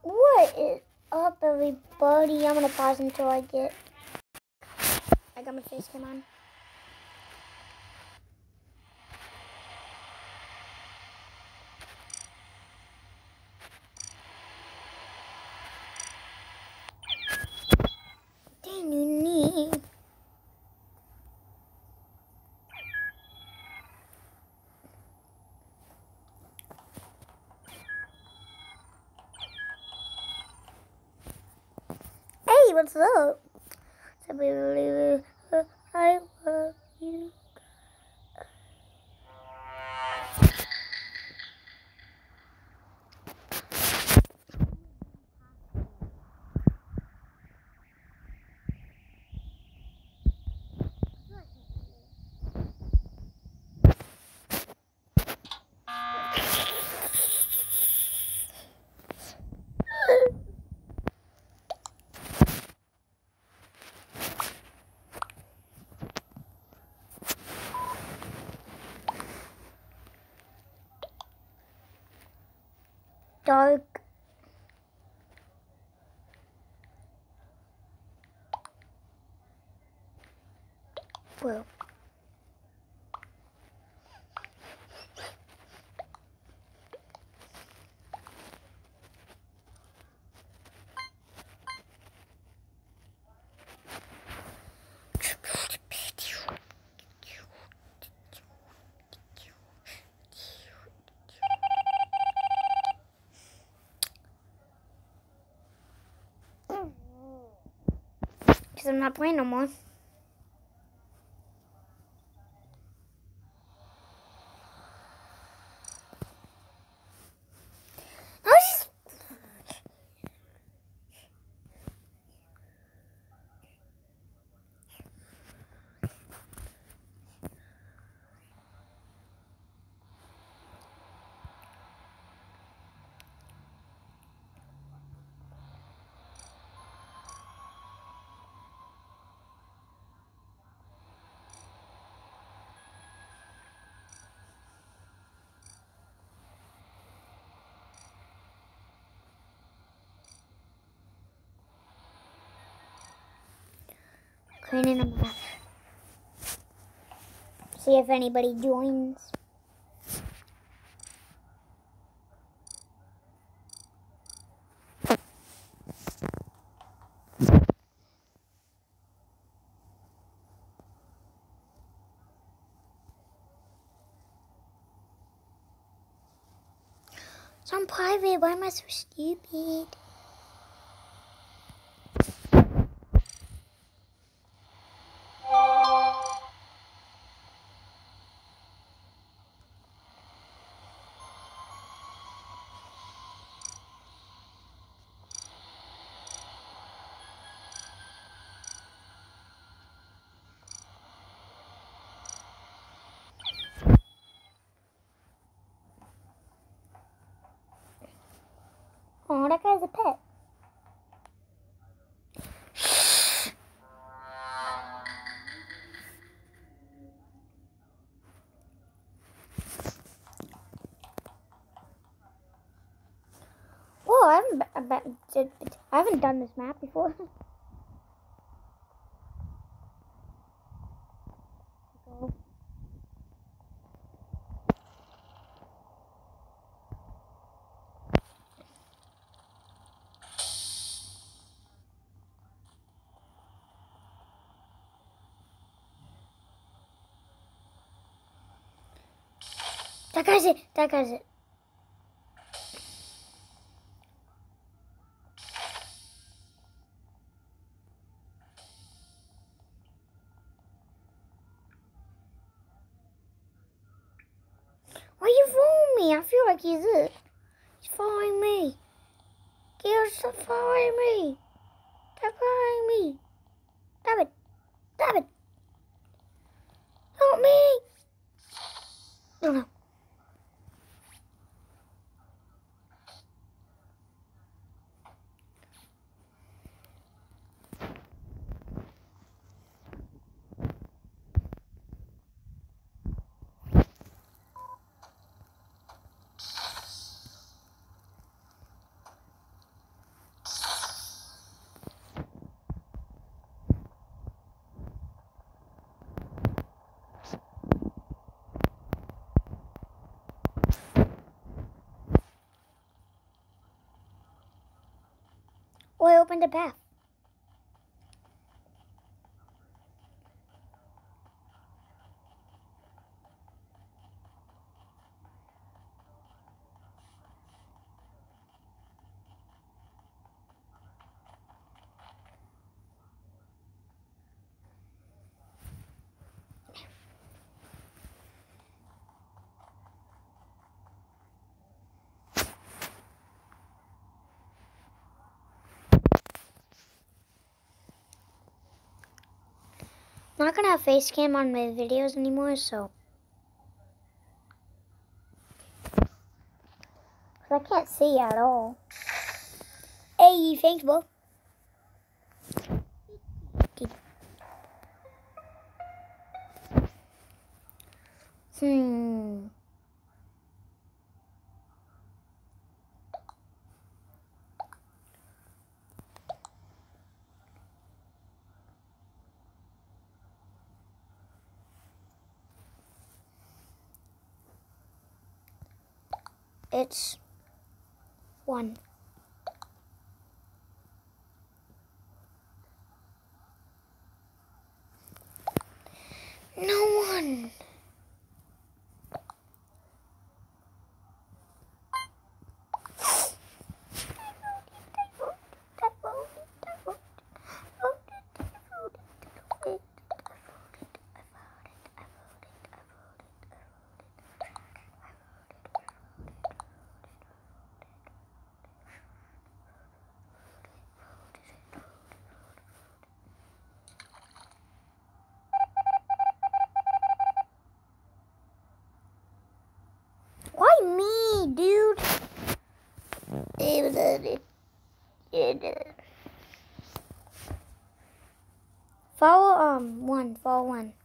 What is up, everybody? I'm gonna pause until I got my face cam on. Dang you need. Hey, what's up? I love you. Dark. Blue. Because I'm not playing no more. Cleaning them up. See if anybody joins. It's on private. Why am I so stupid? Oh, that guy's a pet. Whoa, I haven't done this map before. That guy's it. That guy's it. Why are you following me? I feel like he's it. He's following me. Stop following me. Stop following me. Stop it. Stop it. Help me. Oh no. Oh, I opened a path. I'm not gonna have face cam on my videos anymore, so I can't see at all. Hey, thanks, bro. It's 1. No one. Why me, dude? Follow 1. Follow 1.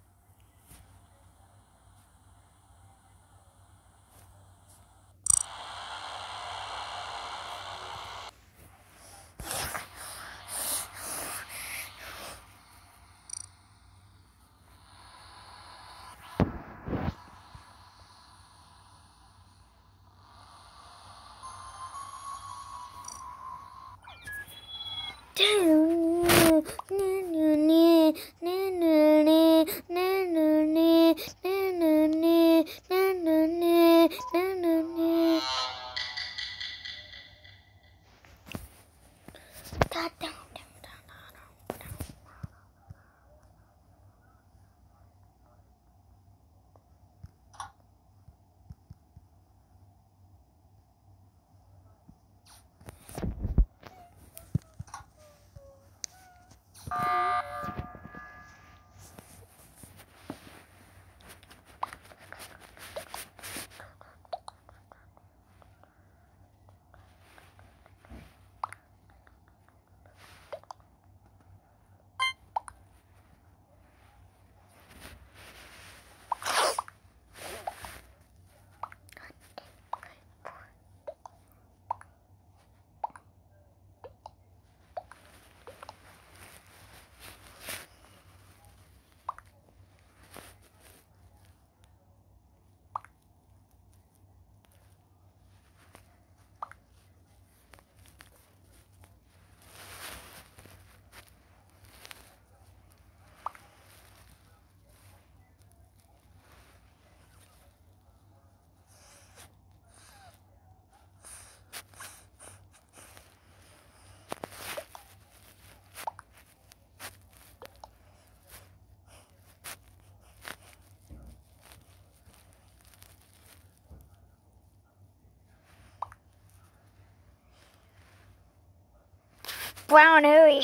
Brown, hurry.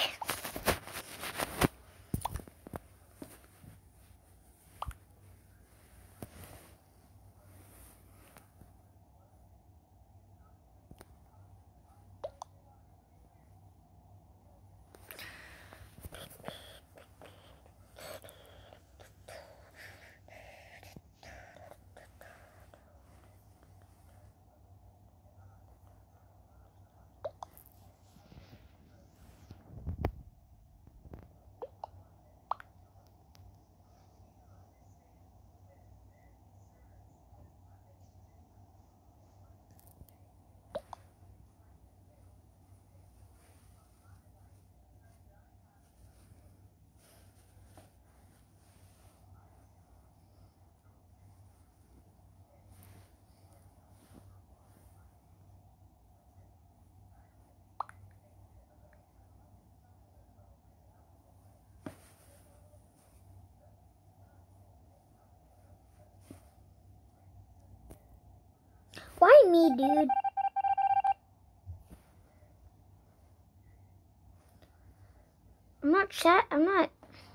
Why me, dude? I'm not chat. I'm not.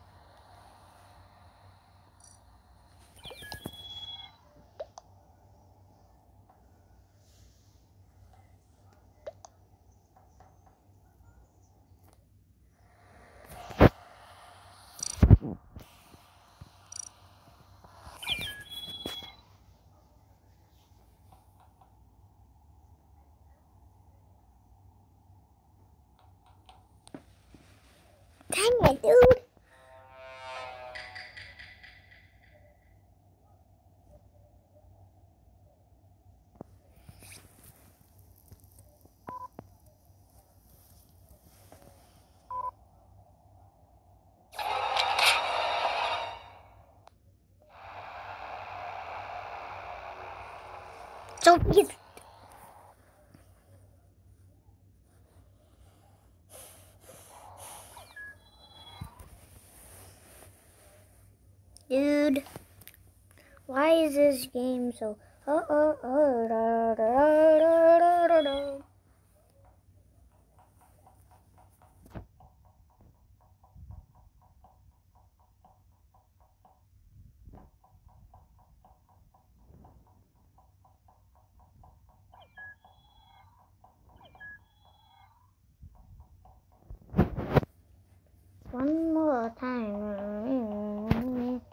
Dang it, dude. So easy. Dude, why is this game so... One more time.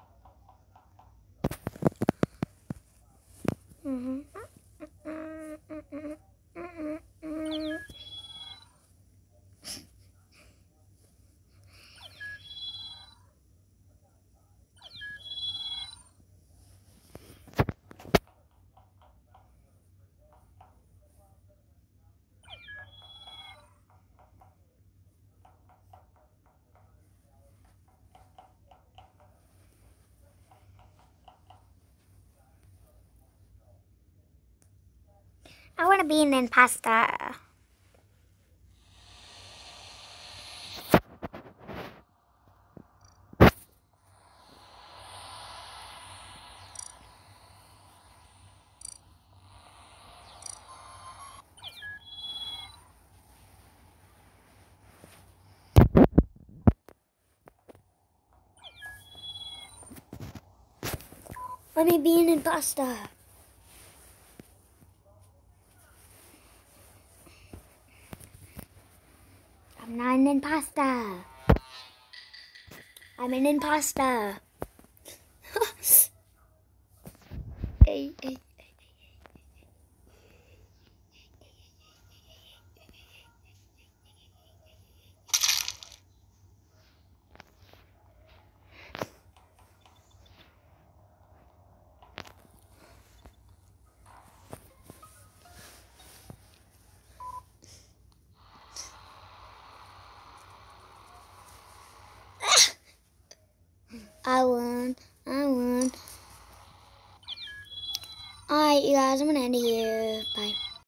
I want to be an imposter. Let me be an imposter. I'm not an imposter. I'm an imposter. Hey. I won. Alright, you guys, I'm gonna end it here. Bye.